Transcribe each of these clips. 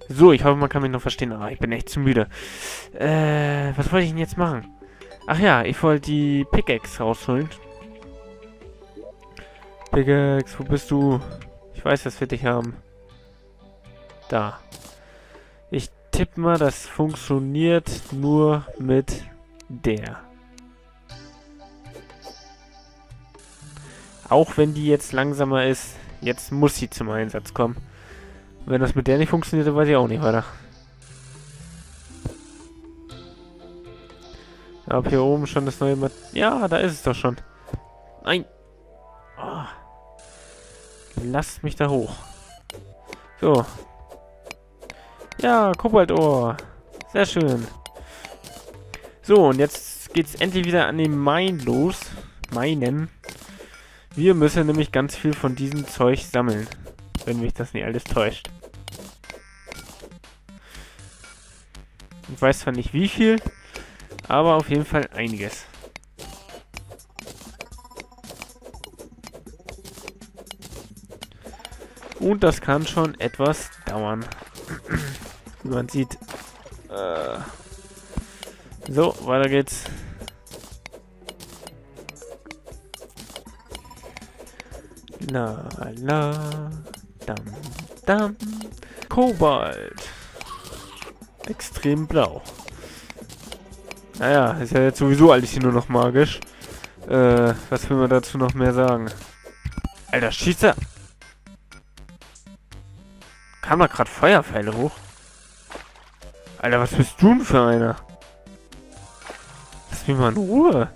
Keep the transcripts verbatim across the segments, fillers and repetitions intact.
So, ich hoffe, man kann mich noch verstehen. Ah, ich bin echt zu müde. Äh, was wollte ich denn jetzt machen? Ach ja, ich wollte die Pickaxe rausholen. Pickaxe, wo bist du? Ich weiß, dass wir dich haben. Da. Ich tippe mal, das funktioniert nur mit der. Auch wenn die jetzt langsamer ist, jetzt muss sie zum Einsatz kommen. Wenn das mit der nicht funktioniert, dann weiß ich auch nicht weiter. Ob hier oben schon das neue... Mat ja, da ist es doch schon. Nein. Oh. Lasst mich da hoch. So. Ja, Kobaltohr. Sehr schön. So, und jetzt geht's endlich wieder an den Mine los. Meinen. Wir müssen nämlich ganz viel von diesem Zeug sammeln. Wenn mich das nicht alles täuscht. Ich weiß zwar nicht wie viel, aber auf jeden Fall einiges. Und das kann schon etwas dauern. Wie man sieht. Äh so, weiter geht's. La la. Dam dam. Kobalt. Extrem blau. Naja, ist ja jetzt sowieso alles hier nur noch magisch. Äh, was will man dazu noch mehr sagen? Alter, schießt er... Kam da gerade Feuerpfeile hoch? Alter, was bist du denn für einer? Lass mich mal in Ruhe.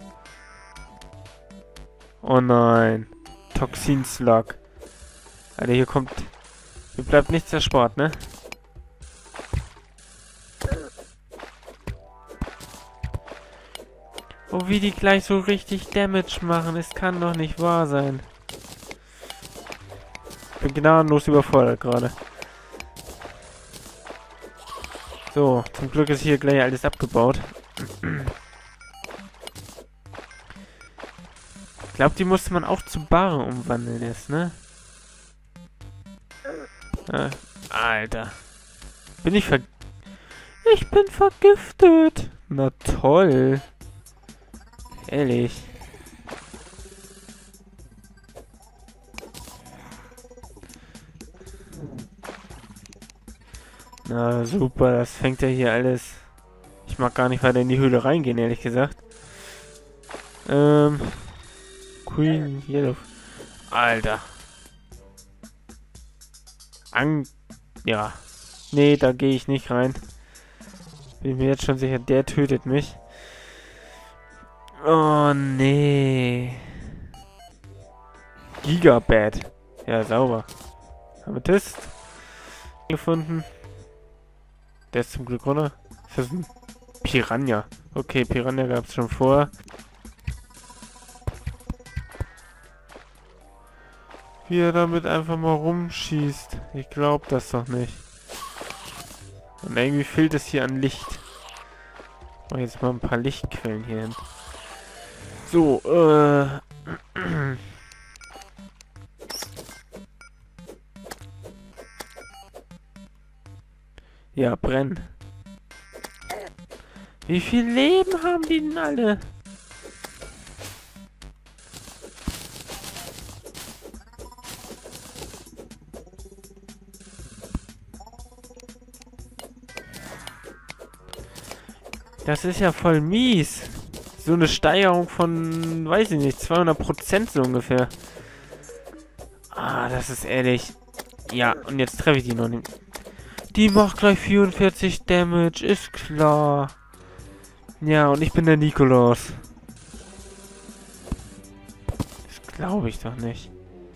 Oh nein. Toxinslug. Alter, hier kommt... Hier bleibt nichts erspart, ne? Oh, wie die gleich so richtig Damage machen. Es kann doch nicht wahr sein. Ich bin gnadenlos überfordert gerade. So, zum Glück ist hier gleich alles abgebaut. Ich glaube, die musste man auch zu Barre umwandeln jetzt, ne? Äh, Alter. Bin ich ver... Ich bin vergiftet. Na toll. Ehrlich. Na super, das fängt ja hier alles. Ich mag gar nicht weiter in die Höhle reingehen, ehrlich gesagt. Ähm. Queen Yellow. Alter. An. Ja. Nee, da gehe ich nicht rein. Bin mir jetzt schon sicher, der tötet mich. Oh nee. Gigabad. Ja, sauber. Amethyst. Gefunden. Der ist zum Glück runter. Ist das ein Piranha? Okay, Piranha gab es schon vor. Wie er damit einfach mal rumschießt. Ich glaube das doch nicht. Und irgendwie fehlt es hier an Licht. Ich mache jetzt mal ein paar Lichtquellen hier hin. So, äh... ja, brennen. Wie viel Leben haben die denn alle? Das ist ja voll mies. So eine Steigerung von, weiß ich nicht, zweihundert Prozent so ungefähr. Ah, das ist ehrlich. Ja, und jetzt treffe ich die noch nicht. Die macht gleich vierundvierzig Damage, ist klar. Ja, und ich bin der Nikolaus. Das glaube ich doch nicht.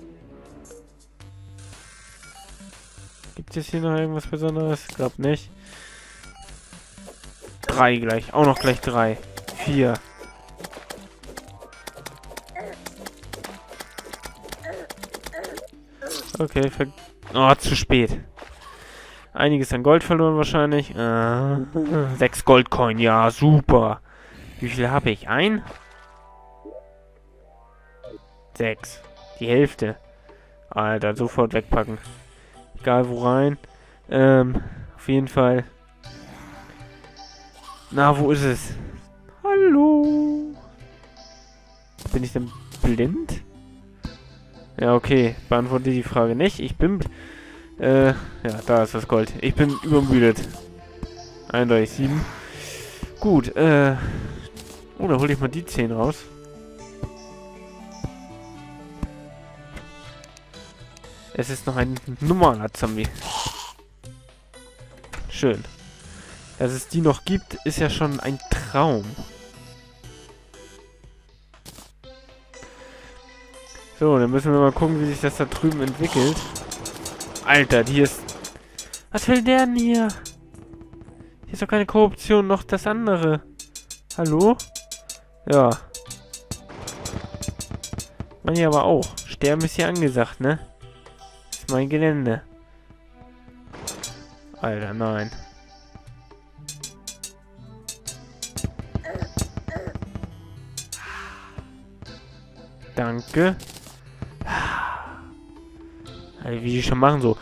Gibt es hier noch irgendwas Besonderes? Ich glaube nicht. Drei gleich. Auch noch gleich drei. Vier. Okay, ver... Oh, zu spät. Einiges an Gold verloren wahrscheinlich. Äh, sechs Goldcoin, ja, super. Wie viel habe ich? Ein? Sechs. Die Hälfte. Alter, sofort wegpacken. Egal wo rein. Ähm, Auf jeden Fall. Na, wo ist es? Hallo? Bin ich denn blind? Ja, okay. Beantworte die Frage nicht. Ich bin... Äh, ja, da ist das Gold. Ich bin übermüdet. eindeutig sieben. Gut, äh... Oh, da hole ich mal die zehn raus. Es ist noch ein normaler Zombie. Schön. Dass es die noch gibt, ist ja schon ein Traum. So, dann müssen wir mal gucken, wie sich das da drüben entwickelt. Alter, die ist... Was will der denn hier? Hier ist doch keine Korruption, noch das andere. Hallo? Ja. Man hier aber auch. Sterben ist hier angesagt, ne? Das ist mein Gelände. Alter, nein. Danke. Also, wie die schon machen, so.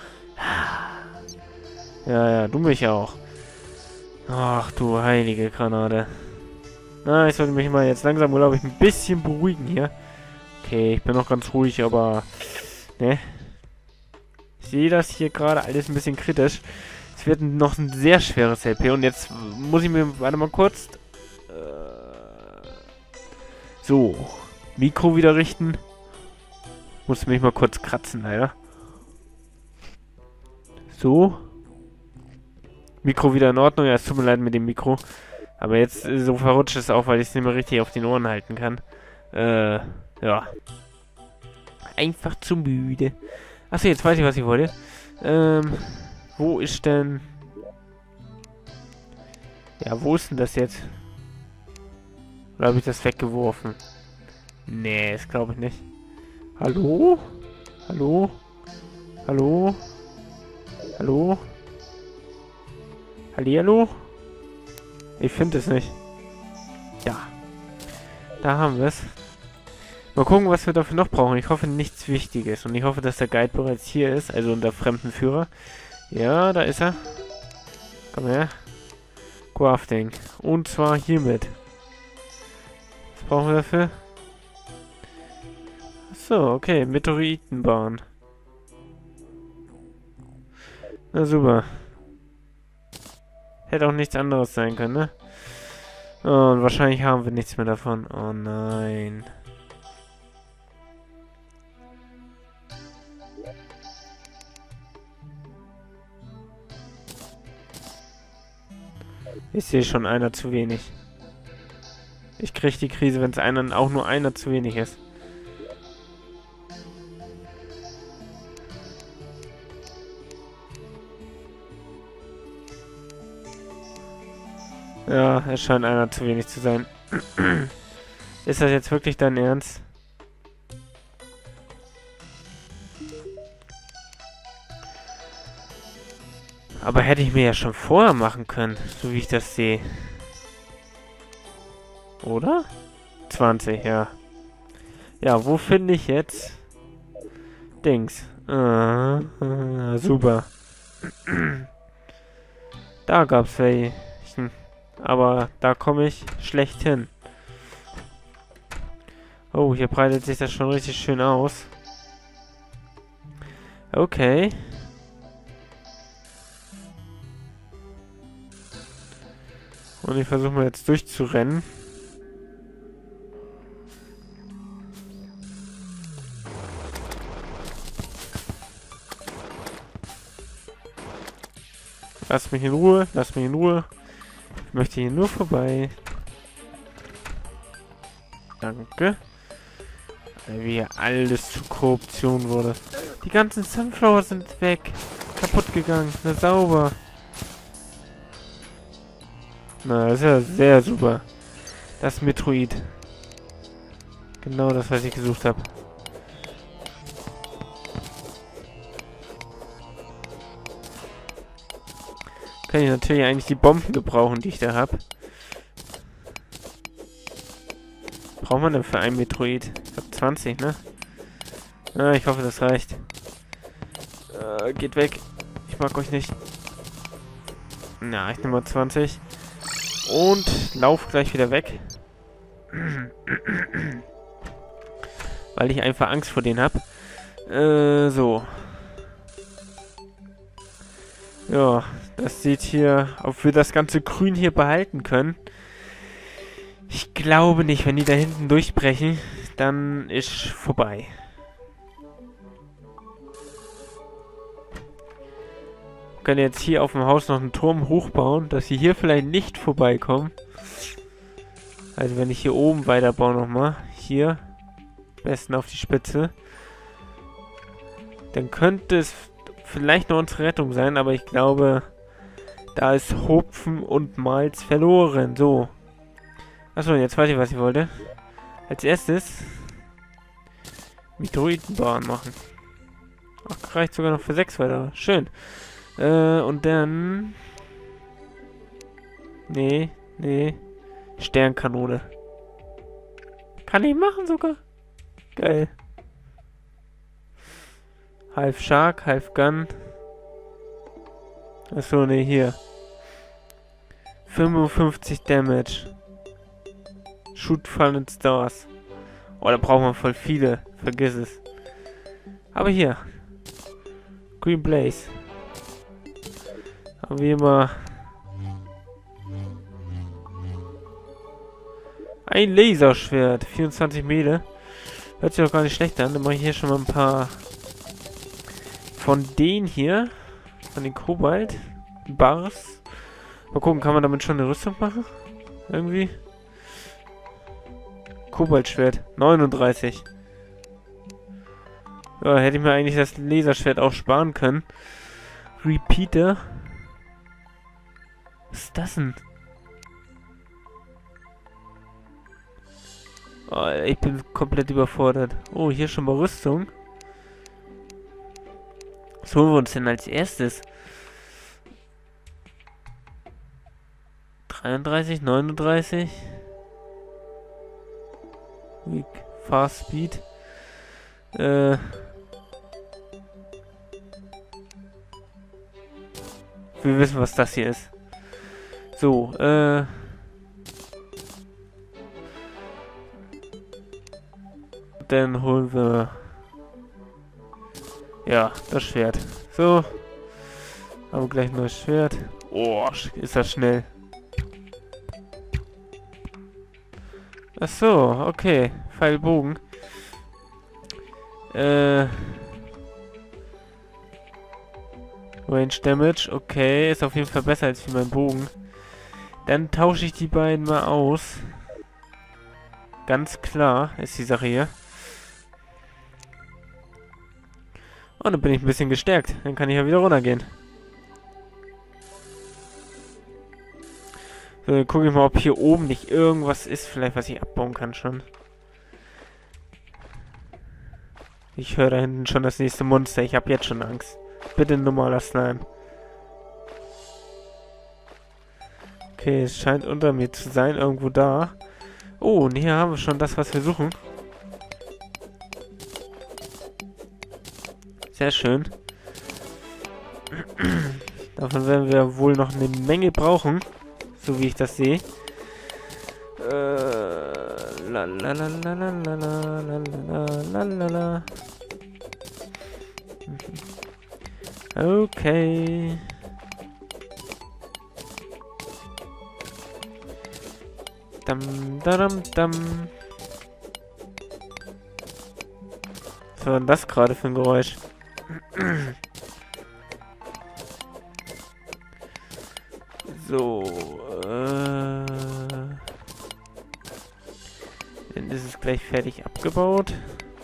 Ja, ja, du mich auch. Ach du heilige Granate. Na, ich sollte mich mal jetzt langsam, glaube ich, ein bisschen beruhigen hier. Okay, ich bin noch ganz ruhig, aber... Ne? Ich sehe das hier gerade alles ein bisschen kritisch. Es wird noch ein sehr schweres L P. Und jetzt muss ich mir... Warte mal kurz. Äh, so. Mikro wieder richten. Muss mich mal kurz kratzen, leider. So. Mikro wieder in Ordnung. Ja, es tut mir leid mit dem Mikro. Aber jetzt äh, so verrutscht es auch, weil ich es nicht mehr richtig auf den Ohren halten kann. Äh, ja. Einfach zu müde. Achso, jetzt weiß ich, was ich wollte. Ähm, wo ist denn... Ja, wo ist denn das jetzt? Oder habe ich das weggeworfen? Nee, das glaube ich nicht. Hallo? Hallo? Hallo? Hallo? Hallihallo? Ich finde es nicht. Ja. Da haben wir es. Mal gucken, was wir dafür noch brauchen. Ich hoffe, nichts Wichtiges. Und ich hoffe, dass der Guide bereits hier ist. Also unter Fremdenführer. Ja, da ist er. Komm her. Crafting. Und zwar hiermit. Was brauchen wir dafür? Achso, okay. Meteoritenbahn. Na super. Hätte auch nichts anderes sein können, ne? Oh, und wahrscheinlich haben wir nichts mehr davon. Oh nein. Ich sehe schon einer zu wenig. Ich kriege die Krise, wenn es einer, auch nur einer zu wenig ist. Ja, es scheint einer zu wenig zu sein. Ist das jetzt wirklich dein Ernst? Aber hätte ich mir ja schon vorher machen können, so wie ich das sehe. Oder? zwanzig, ja. Ja, wo finde ich jetzt Dings? Ah, ah, super. Da gab's welche. Aber da komme ich schlecht hin. Oh, hier breitet sich das schon richtig schön aus. Okay. Und ich versuche mal jetzt durchzurennen. Lass mich in Ruhe, lass mich in Ruhe. Ich möchte hier nur vorbei. Danke. Wie hier alles zu Korruption wurde. Die ganzen Sunflowers sind weg. Kaputt gegangen. Na sauber. Na, das ist ja sehr super. Das Metroid. Genau das, was ich gesucht habe. Kann ich natürlich eigentlich die Bomben gebrauchen, die ich da habe. Braucht man denn für ein Metroid? Ich glaube zwanzig, ne? Ah, ich hoffe, das reicht. Äh, geht weg. Ich mag euch nicht. Na, ich nehme mal zwanzig. Und lauf gleich wieder weg. Weil ich einfach Angst vor denen habe. Äh, so. Ja, das sieht hier, ob wir das ganze Grün hier behalten können. Ich glaube nicht, wenn die da hinten durchbrechen, dann ist vorbei. Wir können jetzt hier auf dem Haus noch einen Turm hochbauen, dass sie hier vielleicht nicht vorbeikommen. Also wenn ich hier oben weiterbaue nochmal, hier, am besten auf die Spitze, dann könnte es vielleicht noch unsere Rettung sein, aber ich glaube, da ist Hopfen und Malz verloren. So. Achso, jetzt weiß ich, was ich wollte. Als erstes Meteoritenbahn machen. Ach, reicht sogar noch für sechs weiter. Schön. Äh, und dann... Nee, nee. Sternkanone. Kann ich machen sogar. Geil. Half Shark, Half Gun. Achso, ne, hier. fünfundfünfzig Damage. Shoot Fallen Stars. Oh, da braucht man voll viele. Vergiss es. Aber hier. Green Blaze. Haben wir immer... Ein Laserschwert. vierundzwanzig Meter. Hört sich auch gar nicht schlecht an. Dann mache ich hier schon mal ein paar... Von denen hier. Von den Kobalt. Bars. Mal gucken, kann man damit schon eine Rüstung machen? Irgendwie. Kobaltschwert. neununddreißig. Ja, hätte ich mir eigentlich das Laserschwert auch sparen können. Repeater. Was ist das denn? Oh, ich bin komplett überfordert. Oh, hier schon mal Rüstung. Was holen wir uns denn als erstes? dreiunddreißig, neununddreißig. Weak, Fast Speed. Äh. Wir wissen, was das hier ist. So, äh. Dann holen wir... Ja, das Schwert. So. Haben wir gleich ein neues Schwert. Oh, ist das schnell. Ach so, okay. Pfeilbogen. Äh. Range Damage, okay. Ist auf jeden Fall besser als wie mein Bogen. Dann tausche ich die beiden mal aus. Ganz klar ist die Sache hier. Und dann bin ich ein bisschen gestärkt. Dann kann ich ja wieder runtergehen. So, dann gucke ich mal, ob hier oben nicht irgendwas ist, vielleicht was ich abbauen kann schon. Ich höre da hinten schon das nächste Monster. Ich habe jetzt schon Angst. Bitte ein normaler Slime. Okay, es scheint unter mir zu sein, irgendwo da. Oh, und hier haben wir schon das, was wir suchen. Sehr schön. Davon werden wir wohl noch eine Menge brauchen. So wie ich das sehe. Äh, la la la la la la la la la la la. Okay. Dam dam dam. Was war denn das gerade für ein Geräusch? So, äh... dann ist es gleich fertig abgebaut.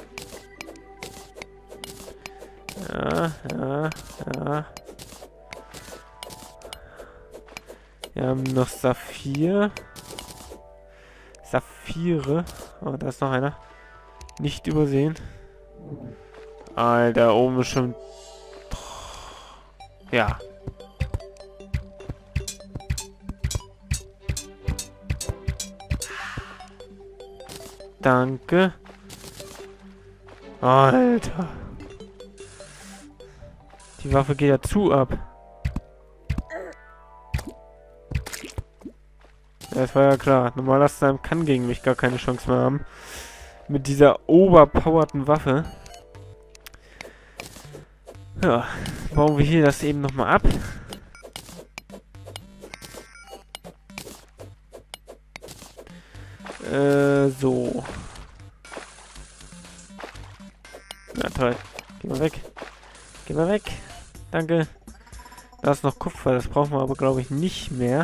Ja, ja, ja. Wir haben noch Saphir. Saphire. Oh, da ist noch einer. Nicht übersehen. Alter, oben ist schon... Ja. Danke. Alter. Die Waffe geht ja zu ab. Das war ja klar. Normaler Slime kann gegen mich gar keine Chance mehr haben. Mit dieser overpowerten Waffe. Ja, bauen wir hier das eben nochmal ab. Äh, so. Ja, toll. Geh mal weg. Geh mal weg. Danke. Da ist noch Kupfer, das brauchen wir aber, glaube ich, nicht mehr.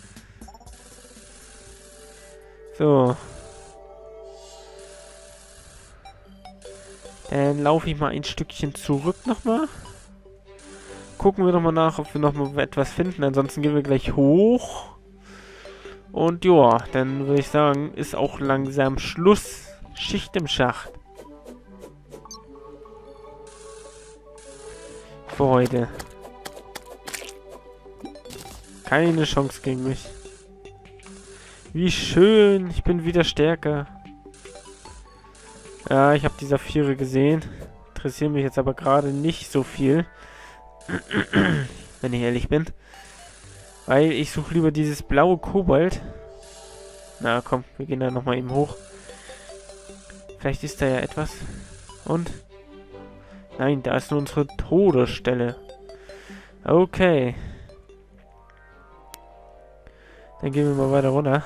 So. Dann laufe ich mal ein Stückchen zurück nochmal. Gucken wir nochmal nach, ob wir nochmal etwas finden. Ansonsten gehen wir gleich hoch. Und ja, dann würde ich sagen, ist auch langsam Schluss. Schicht im Schacht. Für heute. Keine Chance gegen mich. Wie schön. Ich bin wieder stärker. Ja, ich habe die Saphire gesehen. Interessieren mich jetzt aber gerade nicht so viel. Wenn ich ehrlich bin. Weil ich suche lieber dieses blaue Kobalt. Na komm, wir gehen da nochmal eben hoch. Vielleicht ist da ja etwas. Und? Nein, da ist nur unsere Todesstelle. Okay. Dann gehen wir mal weiter runter.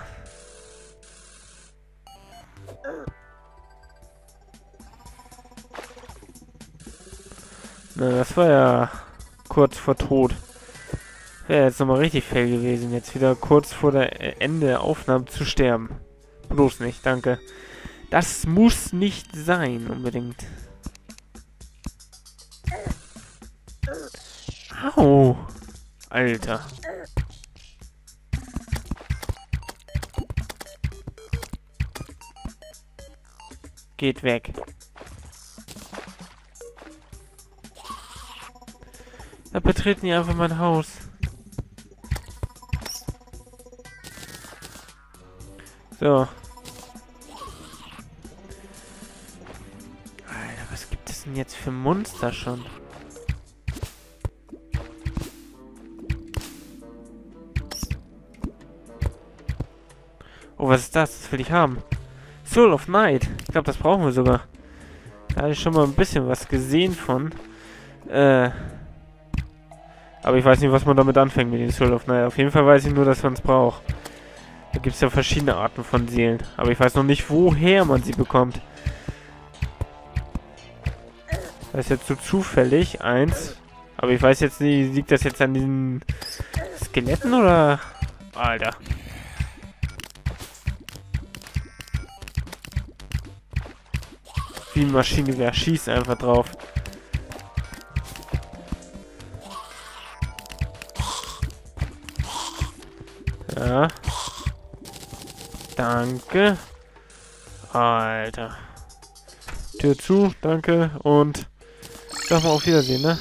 Na, das war ja kurz vor Tod. Wäre jetzt nochmal richtig fail gewesen, jetzt wieder kurz vor der Ende der Aufnahme zu sterben. Bloß nicht, danke. Das muss nicht sein, unbedingt. Au! Alter. Geht weg. Da betreten die einfach mein Haus. So. Alter, was gibt es denn jetzt für Monster schon? Oh, was ist das? Das will ich haben. Soul of Night. Ich glaube, das brauchen wir sogar. Da habe ich schon mal ein bisschen was gesehen von. Äh... Aber ich weiß nicht, was man damit anfängt mit den Soul of Night. Auf jeden Fall weiß ich nur, dass man es braucht. Da gibt es ja verschiedene Arten von Seelen. Aber ich weiß noch nicht, woher man sie bekommt. Das ist jetzt so zufällig. Eins. Aber ich weiß jetzt nicht, liegt das jetzt an diesen Skeletten oder... Alter. Wie ein Maschinengewehr. Schieß einfach drauf. Ja. Danke. Alter. Tür zu, danke. Und sag mal auf Wiedersehen, ne?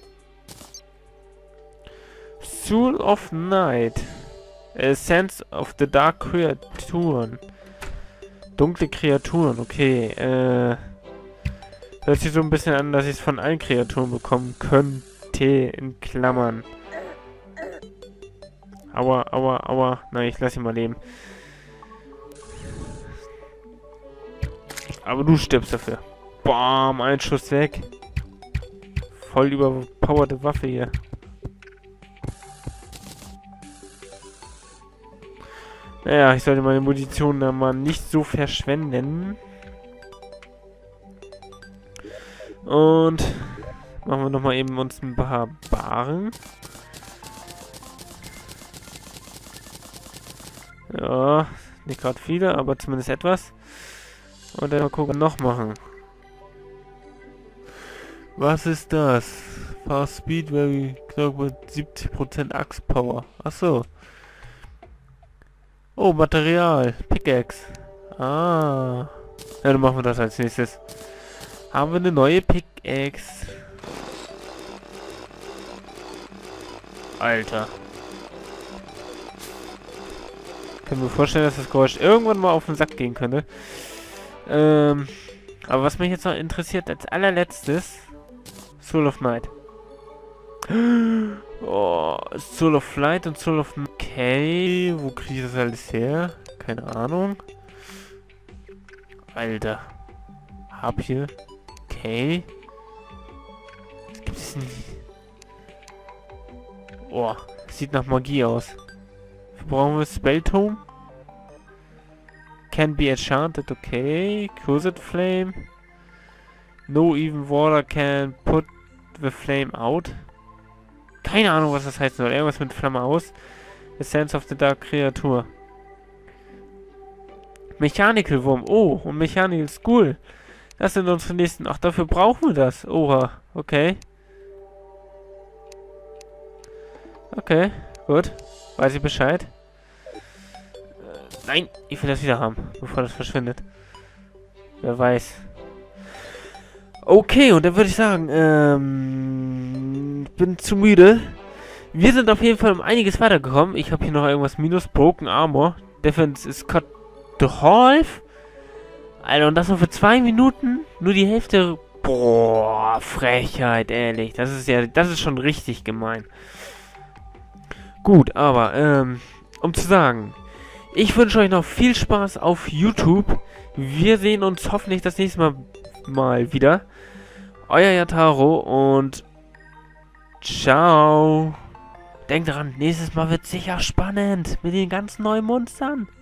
Soul of Night. A sense of the dark Kreaturen. Dunkle Kreaturen, okay. Äh. Hört sich so ein bisschen an, dass ich es von allen Kreaturen bekommen könnte. In Klammern. Aua, aua, aua. Nein, ich lasse ihn mal leben. Aber du stirbst dafür. Bam, ein Schuss weg. Voll überpowerte Waffe hier. Naja, ich sollte meine Munition da mal nicht so verschwenden. Und machen wir nochmal eben uns ein paar Baren. Ja, nicht gerade viele, aber zumindest etwas. Und dann mal gucken, noch machen. Was ist das? Fast Speed, very knapp mit siebzig Prozent Axe Power. Achso. Oh, Material. Pickaxe. Ah. Ja, dann machen wir das als nächstes. Haben wir eine neue Pickaxe. Alter. Können wir vorstellen, dass das Geräusch irgendwann mal auf den Sack gehen könnte. Ähm, aber was mich jetzt noch interessiert als allerletztes, Soul of Night. Oh, Soul of Flight und Soul of... Okay, wo kriege ich das alles her? Keine Ahnung. Alter. Hab hier. Okay. Was gibt es denn? Boah, sieht nach Magie aus. Brauchen wir Spelltome? Can be enchanted, okay. Cursed Flame. No even water can put the flame out. Keine Ahnung, was das heißen soll. Irgendwas mit Flamme aus. Essence of the Dark Kreatur. Mechanical Wurm. Oh, und Mechanical School. Das sind unsere nächsten... Ach, dafür brauchen wir das. Oha, okay. Okay, gut. Weiß ich Bescheid. Äh, nein, ich will das wieder haben, bevor das verschwindet. Wer weiß. Okay, und dann würde ich sagen, ähm... ich bin zu müde. Wir sind auf jeden Fall um einiges weitergekommen. Ich habe hier noch irgendwas minus. Broken Armor. Defense is cut to half. Alter, und das nur für zwei Minuten? Nur die Hälfte... Boah, Frechheit, ehrlich. Das ist ja... Das ist schon richtig gemein. Gut, aber, ähm... um zu sagen... Ich wünsche euch noch viel Spaß auf YouTube. Wir sehen uns hoffentlich das nächste Mal, mal wieder. Euer Yataro und... Ciao. Denkt dran, nächstes Mal wird sicher spannend mit den ganzen neuen Monstern.